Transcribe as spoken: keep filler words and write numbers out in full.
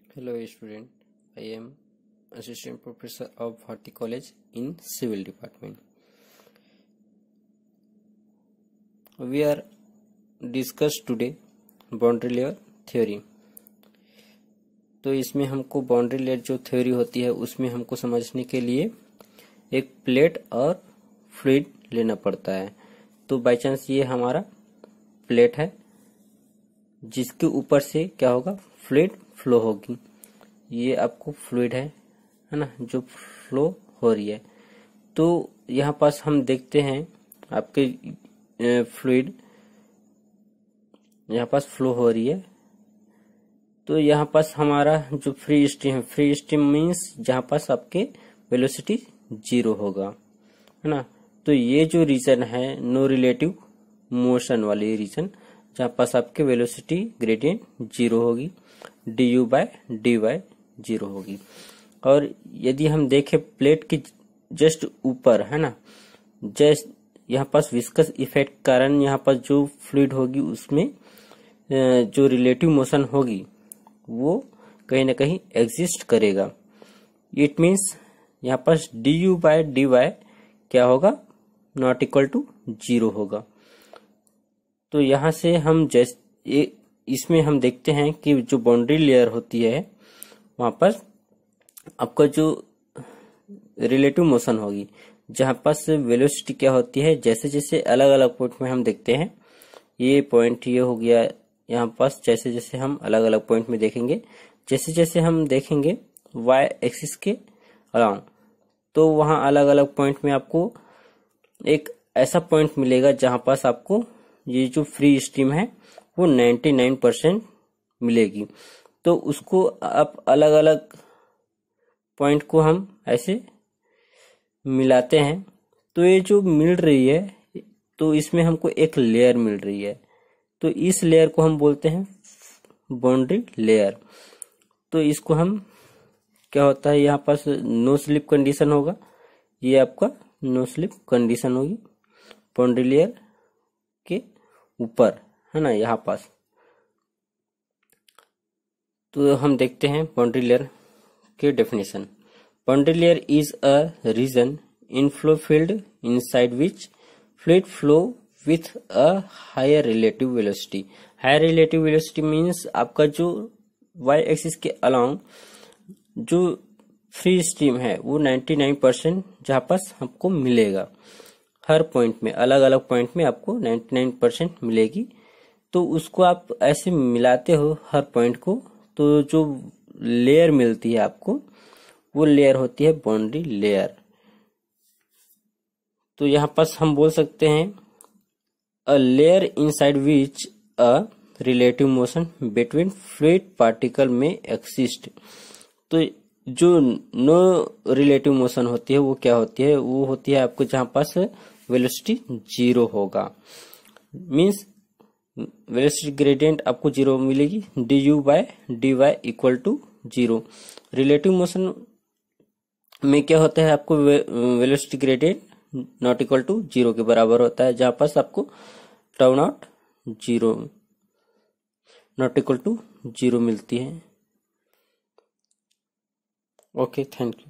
Hello student, I am assistant professor of Bharti College in Civil Department. We are discuss today boundary layer theory. तो इसमें हमको boundary layer जो theory होती है उसमें हमको समझने के लिए एक प्लेट और फ्लूइड लेना पड़ता है। तो बाय चांस ये हमारा प्लेट है जिसके ऊपर से क्या होगा, फ्लूइड फ्लो होगी। ये आपको फ्लूइड है है ना, जो फ्लो हो रही है। तो यहाँ पास हम देखते हैं आपके फ्लूइड यहाँ पास फ्लो हो रही है। तो यहाँ पास हमारा जो फ्री स्ट्रीम है, फ्री स्ट्रीम मीन्स जहाँ पास आपके वेलोसिटी जीरो होगा, है ना। तो ये जो रीजन है नो रिलेटिव मोशन वाली रीजन, जहाँ पास आपके वेलोसिटी ग्रेडियंट जीरो होगी, d u by d y zero होगी। और यदि हम देखें प्लेट के जस्ट ऊपर, है ना, जस्ट यहाँ पास विस्कस इफेक्ट कारण यहाँ पास जो फ्लूइड होगी उसमें जो रिलेटिव मोशन होगी वो कहीं ना कहीं एग्जिस्ट करेगा। इट मीन्स यहाँ पास d u by d y क्या होगा, नॉट इक्वल टू जीरो होगा। तो यहाँ से हम जैसे इसमें हम देखते हैं कि जो बाउंड्री लेयर होती है वहां पर आपका जो रिलेटिव मोशन होगी, जहां पास वेलोसिटी क्या होती है, जैसे जैसे अलग अलग पॉइंट में हम देखते हैं, ये पॉइंट ये हो गया यहाँ पास, जैसे जैसे हम अलग अलग पॉइंट में देखेंगे, जैसे जैसे हम देखेंगे वाई एक्सिस के अलाउंग, तो वहां अलग अलग पॉइंट में आपको एक ऐसा पॉइंट मिलेगा जहां पास आपको ये जो फ्री स्ट्रीम है वो निन्यानवे परसेंट मिलेगी। तो उसको आप अलग अलग पॉइंट को हम ऐसे मिलाते हैं, तो ये जो मिल रही है तो इसमें हमको एक लेयर मिल रही है। तो इस लेयर को हम बोलते हैं बाउंड्री लेयर। तो इसको हम क्या होता है, यहाँ पास नो स्लिप कंडीशन होगा, ये आपका नो स्लिप कंडीशन होगी बाउंड्री लेयर के ऊपर, है ना, यहाँ पास। तो हम देखते हैं बाउंड्री लेयर के definition. Boundary layer is a region in flow field inside which fluid flow with a higher relative velocity. Higher relative velocity means आपका जो वाई एक्सिस के अलोंग जो फ्री स्ट्रीम है वो निन्यानवे परसेंट जहाँ पास आपको मिलेगा। हर पॉइंट में, अलग अलग पॉइंट में आपको निन्यानवे परसेंट मिलेगी। तो उसको आप ऐसे मिलाते हो हर पॉइंट को, तो जो लेयर मिलती है आपको वो लेयर होती है बाउंड्री लेयर। तो यहाँ पास हम बोल सकते हैं a layer inside which a relative motion between fluid particle में एक्सिस्ट। तो जो नो रिलेटिव मोशन होती है वो क्या होती है, वो होती है आपको जहां पास वेलोसिटी जीरो होगा, मीन्स वेलोसिटी ग्रेडियंट आपको जीरो मिलेगी, d u by d y equal to zero. Relative motion में क्या होता है, आपको velocity gradient not equal to zero के बराबर होता है, जहां पास आपको tau not zero not equal to zero मिलती है। Okay, thank you.